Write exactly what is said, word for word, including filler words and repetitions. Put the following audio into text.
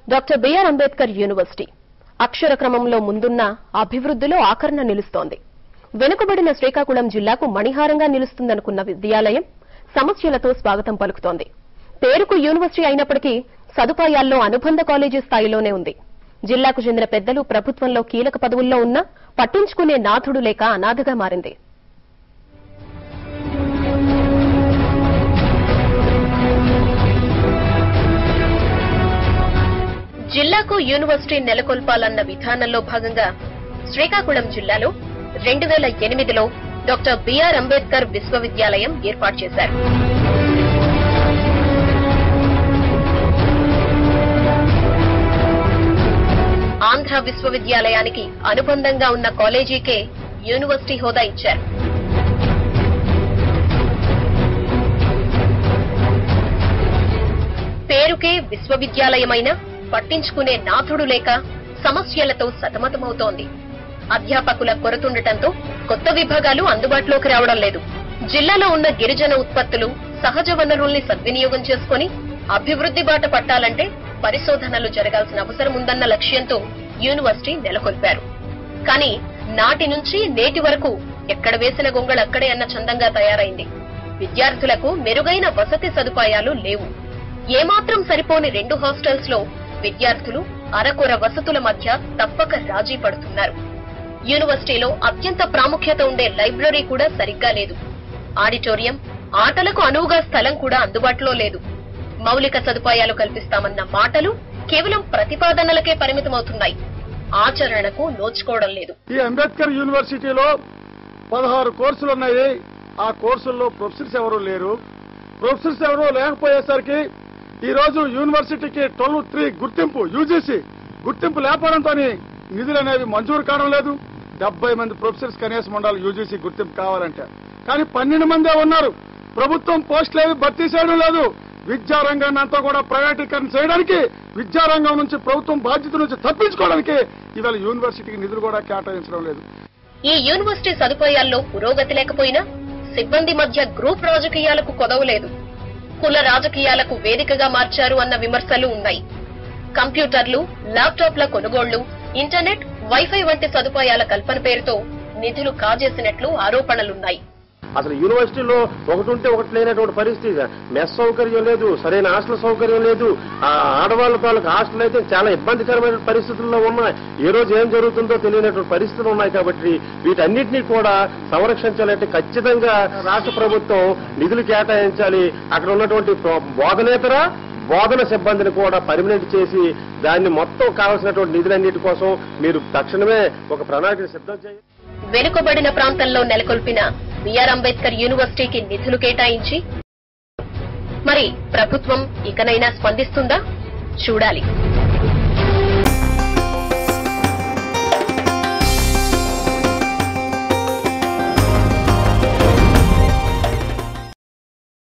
Doctor B R Ambedkar university అక్షర క్రమంలో ముందున్న అభివృద్ధిలో ఆకర్ణ నిలుస్తోంది. వెనుకబడిన శ్రీకాకుళం జిల్లాకు మణిహారంగా నిలుస్తుందనుకున్న విద్యాలయం సమస్యలతో స్వాగతం పలుకుతోంది. పేరుకు యూనివర్సిటీ అయినప్పటికీ సదుపాయాల్లో అనుబంధ కాలేజీ స్థాయిలోనే ఉంది. జిల్లాకు చెందిన పెద్దలు ప్రభుత్వంలో కీలక పదవుల్లో ఉన్నా పట్టించుకునే నాథుడు లేక అనాథగా మారింది. జిల్లాకు యూనివర్సిటీ నెలకొల్పాలన్న విధానంలో భాగంగా శ్రీకాకుళం జిల్లాలో రెండు వేల ఎనిమిదిలో డాక్టర్ బిఆర్ అంబేద్కర్ విశ్వవిద్యాలయం ఏర్పాటు చేశారు. ఆంధ్ర విశ్వవిద్యాలయానికి అనుబంధంగా ఉన్న కాలేజీకే యూనివర్సిటీ హోదా ఇచ్చారు. పేరుకే విశ్వవిద్యాలయమైన పట్టించుకునే నాథుడు లేక సమస్యలతో సతమతమవుతోంది. అధ్యాపకుల కొరతుండటంతో కొత్త విభాగాలు అందుబాటులోకి రావడం లేదు. జిల్లాలో ఉన్న గిరిజన ఉత్పత్తులు, సహజ వనరుల్ని సద్వినియోగం చేసుకుని అభివృద్ధి బాట పట్టాలంటే పరిశోధనలు జరగాల్సిన అవసరం ఉందన్న లక్ష్యంతో యూనివర్సిటీ నెలకొల్పారు. కానీ నాటి నుంచి నేటి వరకు ఎక్కడ వేసిన గొంగళక్కడే అన్న చందంగా తయారైంది. విద్యార్థులకు మెరుగైన వసతి సదుపాయాలు లేవు. ఏమాత్రం సరిపోని రెండు హాస్టల్స్ లో విద్యార్థులు అరకొర వసతుల మధ్య తప్పక రాజీ పడుతున్నారు. యూనివర్సిటీలో అత్యంత ప్రాముఖ్యత ఉండే లైబ్రరీ కూడా సరిగ్గా లేదు. ఆడిటోరియం, ఆటలకు అనువుగా స్థలం కూడా అందుబాటులో లేదు. మౌలిక సదుపాయాలు కల్పిస్తామన్న మాటలు కేవలం ప్రతిపాదనలకే పరిమితమవుతున్నాయి. ఆచరణకు నోచుకోవడం లేదు. ఈ అంబేద్కర్ యూనివర్సిటీలో పదహారు కోర్సులు ఉన్నాయి. ఆ కోర్సుల్లో ప్రొఫెసర్స్ ఎవరూ లేరు. ప్రొఫెసర్స్ ఎవరూ లేకపోయేసరికి ఈ రోజు యూనివర్సిటీకి ట్వెల్వ్ త్రీ గుర్తింపు యూజీసీ గుర్తింపు లేకపోవడంతో నిధులు అనేవి మంజూరు కావడం లేదు. డెబ్బై మంది ప్రొఫెసర్స్ కనీసం ఉండాలి యూజీసీ గుర్తింపు కావాలంటే. కానీ పన్నెండు మందే ఉన్నారు. ప్రభుత్వం పోస్టులు ఏవి భర్తీ చేయడం లేదు. విద్యారంగాన్ని అంతా కూడా ప్రైవేటీకరణ చేయడానికి, విద్యారంగం నుంచి ప్రభుత్వం బాధ్యత నుంచి తప్పించుకోవడానికి ఇవాళ యూనివర్సిటీకి నిధులు కూడా కేటాయించడం లేదు. ఈ యూనివర్సిటీ సదుపాయాల్లో పురోగతి లేకపోయినా సిబ్బంది మధ్య గ్రూప్ రాజకీయాలకు కొదవలేదు. కుల రాజకీయాలకు వేదికగా మార్చారు అన్న విమర్శలు ఉన్నాయి. కంప్యూటర్లు, ల్యాప్టాప్ల కొనుగోళ్లు, ఇంటర్నెట్, వైఫై వంటి సదుపాయాల కల్పన పేరుతో నిధులు కాజేసినట్లు ఆరోపణలున్నాయి. అసలు యూనివర్సిటీలో ఒకటి ఉంటే ఒకటి లేనటువంటి పరిస్థితి. మెస్ సౌకర్యం లేదు, సరైన హాస్టల్ సౌకర్యం లేదు. ఆ ఆడవాళ్ళ వాళ్ళకి హాస్టల్ అయితే చాలా ఇబ్బందికరమైన పరిస్థితుల్లో ఉన్నాయి. ఏ రోజు ఏం జరుగుతుందో తెలియనటువంటి పరిస్థితులు ఉన్నాయి. కాబట్టి వీటన్నిటినీ కూడా సంరక్షించాలంటే ఖచ్చితంగా రాష్ట్ర ప్రభుత్వం నిధులు కేటాయించాలి. అక్కడ ఉన్నటువంటి బోధనేతర బోధన సిబ్బందిని కూడా పర్మినెంట్ చేసి దాన్ని మొత్తం కావాల్సినటువంటి నిధులన్నిటి కోసం మీరు తక్షణమే ఒక ప్రణాళిక సిద్ధం చేయాలి. వెనుకబడిన ప్రాంతంలో నెలకొల్పిన బిఆర్ అంబేద్కర్ యూనివర్సిటీకి నిధులు కేటాయించి మరి ప్రభుత్వం ఇకనైనా స్పందిస్తుందా? చూడాలి.